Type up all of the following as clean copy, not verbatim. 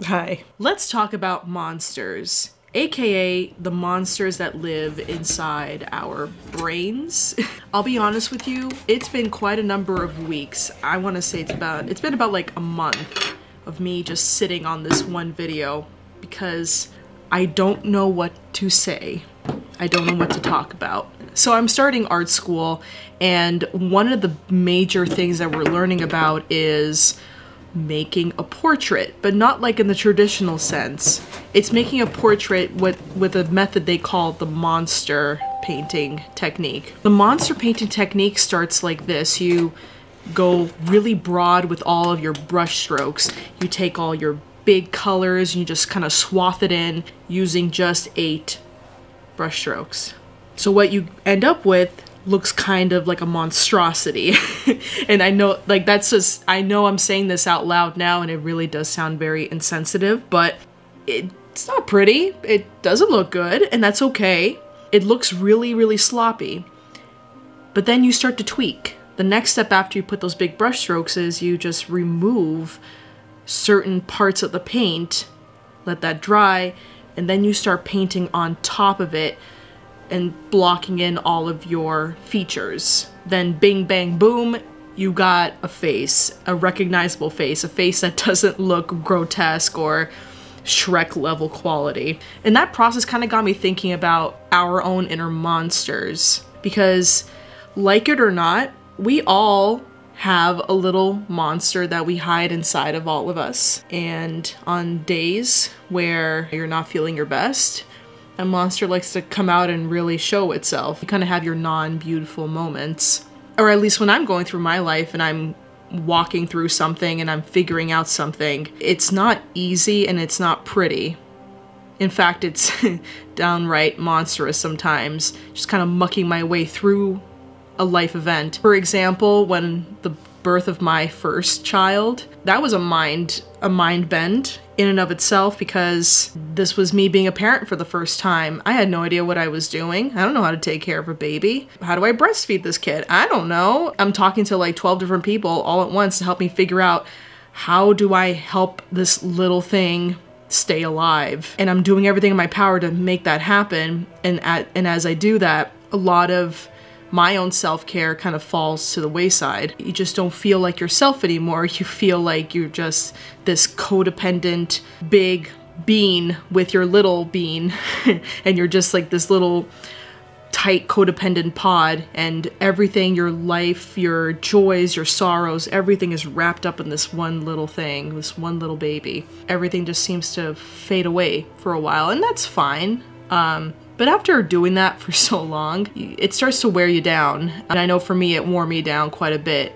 Hi. Let's talk about monsters, aka the monsters that live inside our brains. I'll be honest with you, it's been quite a number of weeks. I want to say it's been about like a month of me just sitting on this one video because I don't know what to say. I don't know what to talk about. So I'm starting art school, and one of the major things that we're learning about is making a portrait, but not like in the traditional sense. It's making a portrait with a method they call the monster painting technique. The monster painting technique starts like this. You go really broad with all of your brush strokes. You take all your big colors and you just kind of swath it in using just 8 brush strokes. So what you end up with looks kind of like a monstrosity. And I know, like, I know I'm saying this out loud now and it really does sound very insensitive, but it's not pretty. It doesn't look good, and that's okay. It looks really, really sloppy. But then you start to tweak. The next step after you put those big brush strokes is you just remove certain parts of the paint, let that dry, and then you start painting on top of it and blocking in all of your features. Then bing, bang, boom, you got a face, a recognizable face, a face that doesn't look grotesque or Shrek level quality. And that process kind of got me thinking about our own inner monsters, because like it or not, we all have a little monster that we hide inside of all of us. And on days where you're not feeling your best, a monster likes to come out and really show itself. You kind of have your non-beautiful moments. Or at least when I'm going through my life and I'm walking through something and I'm figuring out something, it's not easy and it's not pretty. In fact, it's downright monstrous sometimes, just kind of mucking my way through a life event. For example, when the birth of my first child, that was a mind bend in and of itself, because this was me being a parent for the first time. I had no idea what I was doing. I don't know how to take care of a baby. How do I breastfeed this kid? I don't know. I'm talking to like 12 different people all at once to help me figure out, how do I help this little thing stay alive? And I'm doing everything in my power to make that happen. And as I do that, a lot of my own self-care kind of falls to the wayside. You just don't feel like yourself anymore. You feel like you're just this codependent big bean with your little bean. And you're just like this little tight codependent pod, and everything, your life, your joys, your sorrows, everything is wrapped up in this one little thing, this one little baby. Everything just seems to fade away for a while, and that's fine. But after doing that for so long, it starts to wear you down. And I know for me, it wore me down quite a bit.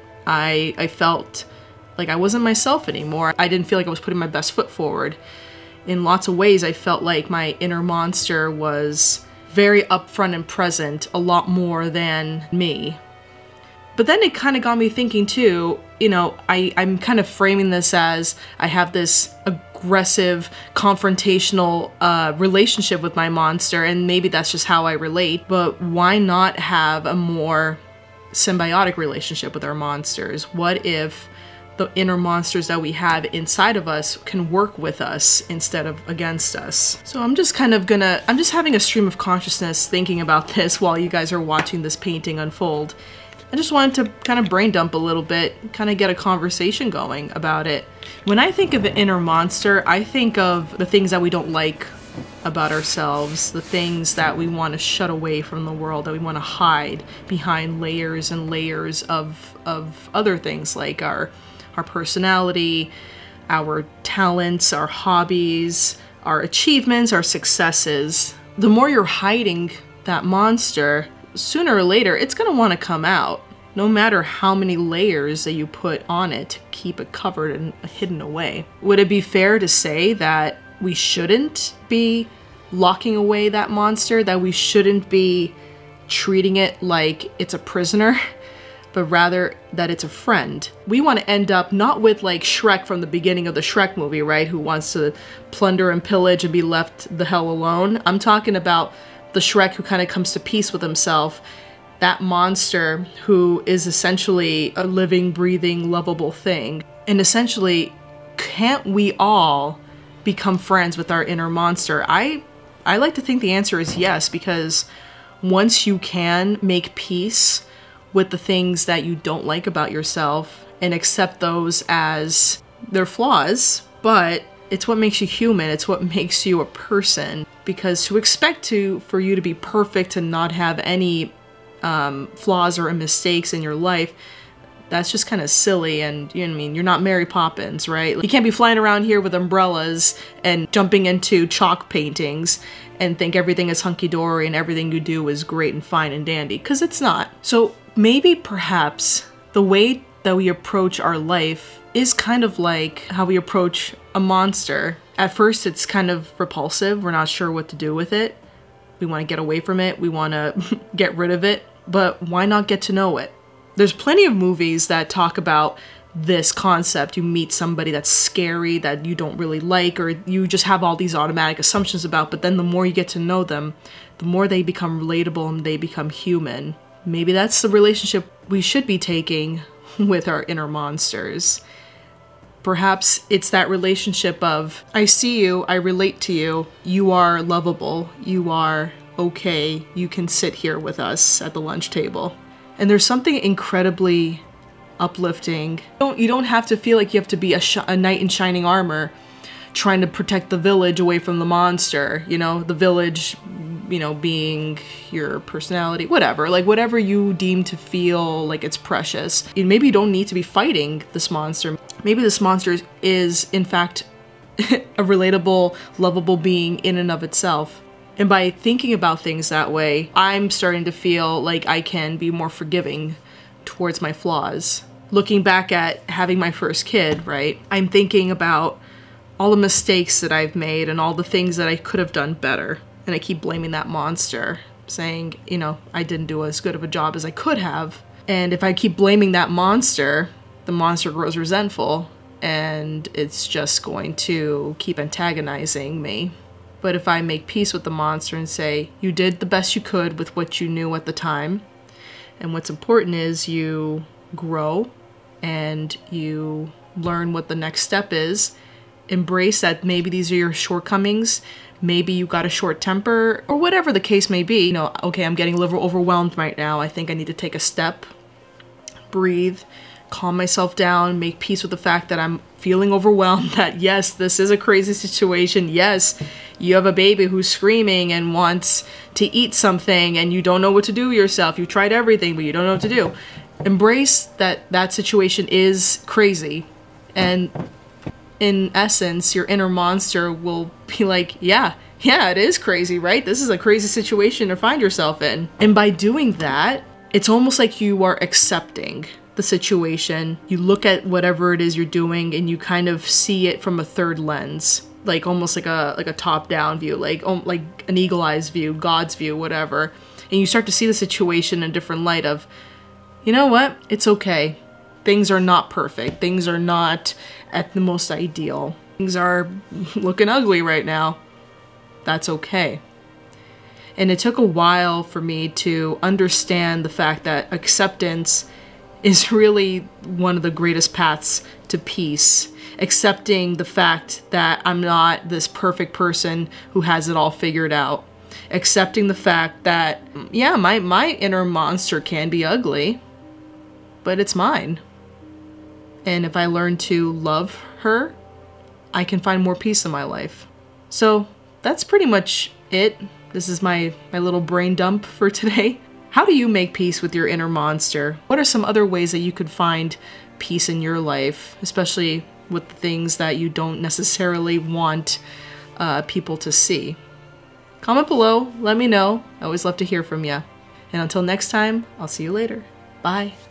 I felt like I wasn't myself anymore. I didn't feel like I was putting my best foot forward. In lots of ways, I felt like my inner monster was very upfront and present, a lot more than me. But then it kind of got me thinking too, you know, I'm kind of framing this as I have this aggressive, confrontational relationship with my monster, and maybe that's just how I relate, but why not have a more symbiotic relationship with our monsters? What if the inner monsters that we have inside of us can work with us instead of against us? So I'm just having a stream of consciousness thinking about this while you guys are watching this painting unfold. I just wanted to kind of brain dump a little bit, kind of get a conversation going about it. When I think of an inner monster, I think of the things that we don't like about ourselves, the things that we want to shut away from the world, that we want to hide behind layers and layers of other things, like our personality, our talents, our hobbies, our achievements, our successes. The more you're hiding that monster, sooner or later, it's gonna want to come out, no matter how many layers that you put on it to keep it covered and hidden away. Would it be fair to say that we shouldn't be locking away that monster, that we shouldn't be treating it like it's a prisoner, but rather that it's a friend? We want to end up not with like Shrek from the beginning of the Shrek movie, right? Who wants to plunder and pillage and be left the hell alone. I'm talking about the Shrek who kind of comes to peace with himself, that monster who is essentially a living, breathing, lovable thing. And essentially, can't we all become friends with our inner monster? I like to think the answer is yes, because once you can make peace with the things that you don't like about yourself and accept those as their flaws, but it's what makes you human. It's what makes you a person. Because to expect for you to be perfect and not have any flaws or mistakes in your life, that's just kind of silly. And you know what I mean, you're not Mary Poppins, right? You can't be flying around here with umbrellas and jumping into chalk paintings and think everything is hunky-dory and everything you do is great and fine and dandy, because it's not. So maybe perhaps the way that we approach our life is kind of like how we approach a monster. At first it's kind of repulsive, we're not sure what to do with it. We want to get away from it, we want to get rid of it, but why not get to know it? There's plenty of movies that talk about this concept. You meet somebody that's scary, that you don't really like, or you just have all these automatic assumptions about, but then the more you get to know them, the more they become relatable and they become human. Maybe that's the relationship we should be taking with our inner monsters. Perhaps it's that relationship of, I see you, I relate to you, you are lovable, you are okay, you can sit here with us at the lunch table. And there's something incredibly uplifting. You don't have to feel like you have to be a knight in shining armor trying to protect the village away from the monster, you know, the village, you know, being your personality, whatever, like whatever you deem to feel like it's precious. And maybe you don't need to be fighting this monster. Maybe this monster is in fact a relatable, lovable being in and of itself. And by thinking about things that way, I'm starting to feel like I can be more forgiving towards my flaws. Looking back at having my first kid, right, I'm thinking about all the mistakes that I've made and all the things that I could have done better. And I keep blaming that monster, saying, you know, I didn't do as good of a job as I could have. And if I keep blaming that monster, the monster grows resentful and it's just going to keep antagonizing me. But if I make peace with the monster and say, you did the best you could with what you knew at the time, and what's important is you grow and you learn what the next step is, embrace that maybe these are your shortcomings, maybe you got a short temper, or whatever the case may be. You know, okay, I'm getting a little overwhelmed right now. I think I need to take a step, breathe, calm myself down, make peace with the fact that I'm feeling overwhelmed, that yes, this is a crazy situation. Yes, you have a baby who's screaming and wants to eat something and you don't know what to do yourself. You tried everything, but you don't know what to do. Embrace that that situation is crazy. And in essence, your inner monster will be like, yeah, it is crazy, right? This is a crazy situation to find yourself in. And by doing that, it's almost like you are accepting the situation. You look at whatever it is you're doing and you kind of see it from a third lens, like almost like a top-down view, like an eagle-eyes view, God's view, whatever. And you start to see the situation in a different light of, you know what? It's okay. Things are not perfect. Things are not at the most ideal. Things are looking ugly right now. That's okay. And it took a while for me to understand the fact that acceptance is really one of the greatest paths to peace. Accepting the fact that I'm not this perfect person who has it all figured out. Accepting the fact that, yeah, my inner monster can be ugly, but it's mine. And if I learn to love her, I can find more peace in my life. So that's pretty much it. This is my little brain dump for today. How do you make peace with your inner monster? What are some other ways that you could find peace in your life, especially with the things that you don't necessarily want people to see? Comment below, let me know. I always love to hear from you. And until next time, I'll see you later. Bye.